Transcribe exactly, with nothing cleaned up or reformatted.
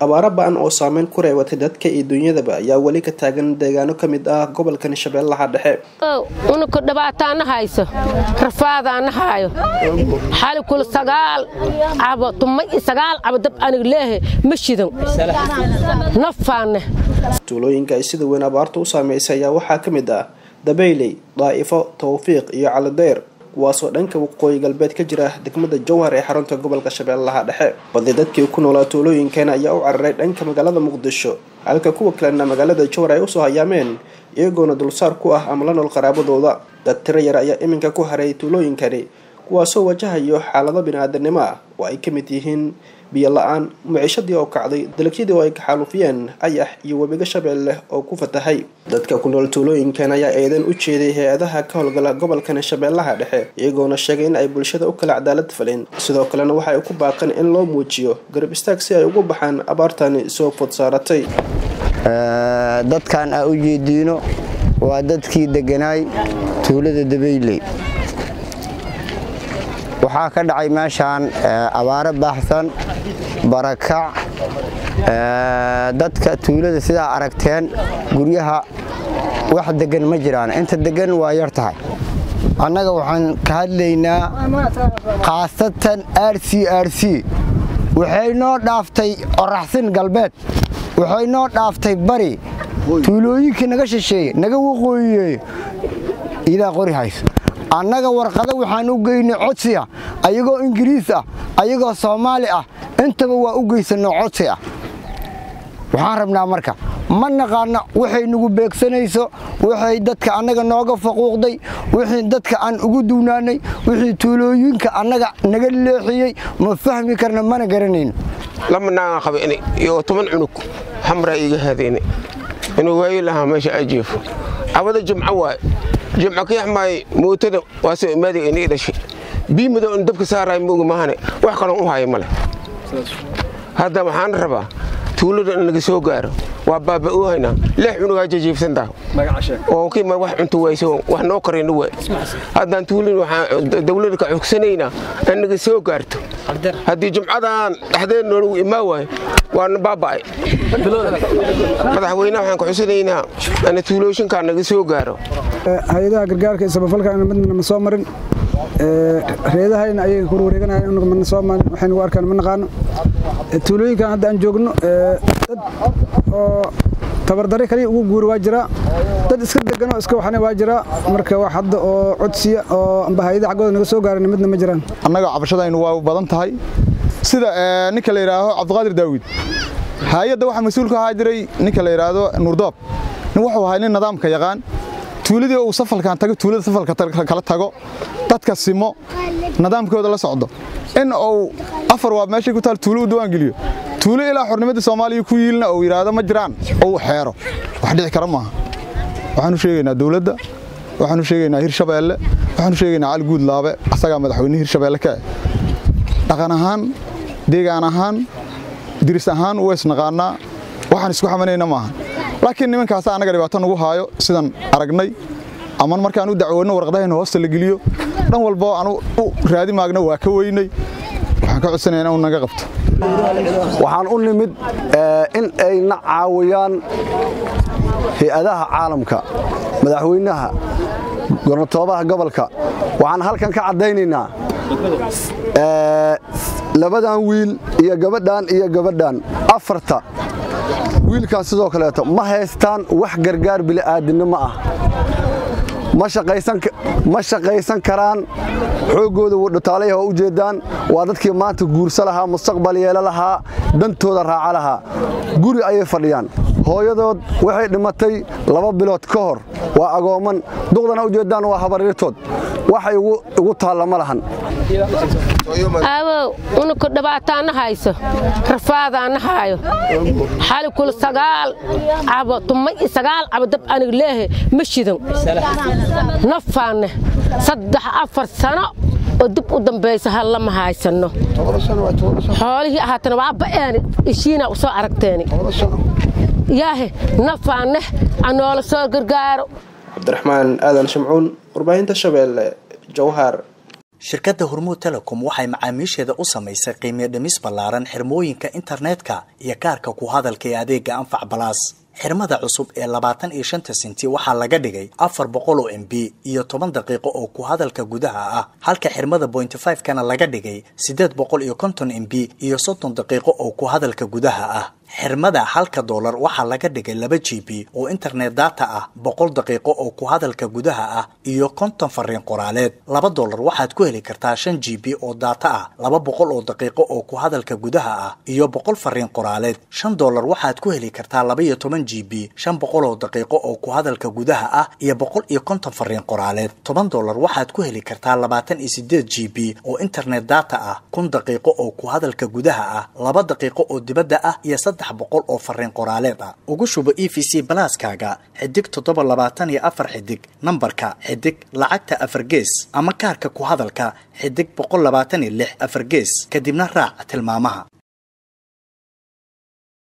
abaaro ba'an oo saameyn ku reebatay dadka iyo dunyadaba ayaa wali ka taagan deegaano ka mid ah gobolka Shabeellaha Dhexe. Una ku dhabaataana hayso rafaadana hayo xal kul sagaal abo tumay sagaal abo dab aniga leeyahay ma shidan nafaana tuulooyinka sida weyn abaartu u saameysay ayaa waxa ka mid ah Dabeyley, Daa'ifo, Tawfiiq iyo Caladeer kuwaasoo dhanka waqooyi galbeed ka jira degmada Jowhar ee xarunta gobolka Shabeellaha Dhexe. Badi dadkii ku noolaa tuulooyinkan ayaa u cararay dhanka magaalada Muqdisho halka kuwa kalena magaalada Jowhar ay u soo hayaameen iyagoona dulsaar ku ah ama la nool qaraabadooda. Dad tiro yar ayaa iminka ku haray tuulooyinkani kuwaasoo wajahayo xaalado bini'aadanimo ah oo ay ka mid yihiin biyo la'aan, maciishadii oo kacday, dalagyadii oo ay xaalufiyeen ayax iyo webiga Shabeelle oo ku fatahay. Dadka ku nool tuulooyinkan ayaa eedan u jeeday hay'adaha ka howlgala gobolka Shabeellaha Dhexe iyagoona sheegay in ay bulshada u kala cadaalad falin. Sidoo kalena waxa ay ku baaqeen in loo muujiyo garab istaag si ay ugu baxaan abaartani soo fod saaratay. dadkan aan u jeedino waa dadkii deganay tuulada Dabeyley. waxaa ka dhacay meeshaan abaaro baaxsan barakac dadka tuulada sida aragteen guryaha wax degan ma jiraan inta degan waa yar tahay annaga waxaan ka hadlaynaa qaasatan R C R C waxay noo dhaaftay oraxsin galbeed waxay noo dhaaftay bari tuulooyinkii naga shisheeyay naga waqooyiyay ilaa qori hayso annaga warqada waxaan u geynay codsiga ayagoo Ingiriis ah ayagoo Soomaali ah intaba waa u geysanay codsi ah waxaan rabnaa marka ma naqaana waxay nagu beegsanayso waxay dadka annaga nooga faquuqday wixii dadka aan ugu duunaanay wixii tuulooyinka annaga naga leexiyay ma fahmi karna mana garanayno lama naaga qabeen iyo toban cunug xamra iga hadeene inuu way laha meesha ajiifo awada jumca waay jumca ka yaxmay mootada waasoo imaadi inay dhashay biimada in dabka saaray mooga mahane wax kale u hayo male hadda waxaan rabaa tuulada in laga soo gaaro waa baaba u hayna lix cunuga jiifsan daa oo kiima wax cunto wayso wax noo kareen way haddaan tuulada waxa dawladda ka xogsanayna in laga soo gaarto haddii jumcadan dhaxdeen noo imaaway waan baabay madaxweynaha waxaan ku xusanaynaa in tuulooyinka naga soo gaaro hay'adaha gargaarka samafalka aan midna ma soo marin ee reedahayna ay ku wareeganayaan in ma soo marin waxaan u arkaan ma naqaano tuulooyinkan hadda aan joogno dad oo tabardare kaliya ugu guur waa jira dad iska degan oo iska waxana waa jira marka wax hadda oo codsiya oo amba hay'adaha xaqooda naga soo gaaran midna ma jiraan annaga cabashadaynu waa badan tahay sida ninka la yiraahdo Cabdiqaadir Daawid hay'adda waxa mas'uul ka ahaa jiray ninka la yiraahdo Nuurdoob nin wuxuu ahaa nin nidaamka yaqaan tuuladii uu safalkan tago tuulada safalka kala tago dadka simo nidaamkooda la socdo in uu afar waa meesha ku taal tuulo u doon geliyo tuulo ilaa xornimada Soomaaliya ku yiilna oo yiraahdo ma jiraan oo xeero wax dhici kara ma waxaanu sheegaynaa dawladda waxaanu sheegaynaa Hirshabeelle waxaanu sheegaynaa Cali Guud Laabe asaga madaxweynaha Hirshabeelle ka dhaqan ahaan deegaan ahaan diris ahaan way isnaqaanaa waxaan isku xamaneynaa maaha laakiin nimankaas anaga dhibaato nagu haayo sidan aragnay aman markaan u dacwoono warqadaheena hoosta la geliyo dhan walba aan u raadi maagna waa ka weynay waxaan ka codsanaynaa in naga qabto waxaan u nimid in ay na caawiyaan hay'adaha caalamka madaxweynaha gornatoobaha gobolka waxaan halkan ka cadeynaynaa ee labadan wiil iyo gabadhan iyo gabadhan afarta wiilkaas sidoo kale ma haystaan wax gargaar bini'aadanimo ah ma shaqaysan ma shaqaysan karaan xoogooda wada taalay oo u jeedaan waa dadkii maanta guursa lahaa mustaqbal yeela lahaa dantooda raaca lahaa guri ayay fadhiyaan hooyadood waxay dhimatay laba bilood ka hor waa agooman duqdana u jeedaan waa habaryartood waxay ugu taalla ma lahan aawo una ku dhabaataana hayso rafaadana hayo xal kul sagaal abo tumay sagaal abo dab aniga leeyahay ma shidan nafaana saddex afar sano oo dib u dambeeyay hal lama haysano xoolihii ahaatana waa ba'aan ishiina u soo aragteeni yaahe nafaana anoola soo gargaaro Cabdiraxmaan Aadan Shamcuun warbaahinta Shabeelle Jowhar. shirkadda Hormuud Telecom waxay macaamiisheeda u samaysay qiimo dhimis ballaaran xirmooyinka internetka iyo kaarka ku hadalka ee adeega Anfac Plus. xirmada cusub ee labaatan iyo shan senti waxaa laga dhigay afar boqol oo M B iyo toban daqiiqo oo ku hadalka gudaha ah, halka xirmada point five kana laga dhigay siddeed boqol iyo konton M B iyo soddon daqiiqo oo ku hadalka gudaha ah. xirmada halka dollar waxaa laga dhigay laba G B oo internet data ah, boqol daqiiqo oo ku hadalka gudaha ah iyo konton fariin qoraaleed. laba dollar waxaad ku heli kartaa shan G B oo data ah, laba boqol oo daqiiqo oo ku hadalka gudaha ah iyo boqol fariin qoraaleed. shan dollar waxaad ku heli kartaa laba iyo toban G B, shan boqol oo daqiiqo oo ku hadalka gudaha ah iyo boqol iyo konton fariin qoraaleed. toban dollar waxaad ku heli kartaa labaatan iyo siddeed G B oo internet data ah, kun daqiiqo oo ku hadalka gudaha ah, laba daqiiqo oo dibadda ah iyo saddex boqol oo fariin qoraaleed ah. ugu shubo E V C Plus-kaaga xidig toddoba labaatan iyo afar xidig nambarka xidig lacagta afar gees ama kaarka ku hadalka xidig boqol labaatan iyo lix afar gees kadibna raac tilmaamaha.